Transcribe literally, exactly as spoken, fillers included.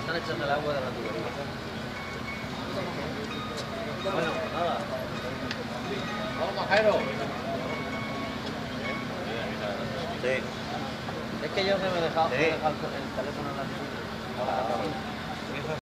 Están echando el agua de la tubería. Bueno, pues nada. Vamos, Jairo. Sí. Es que yo que me he dejado, me he dejado el teléfono en la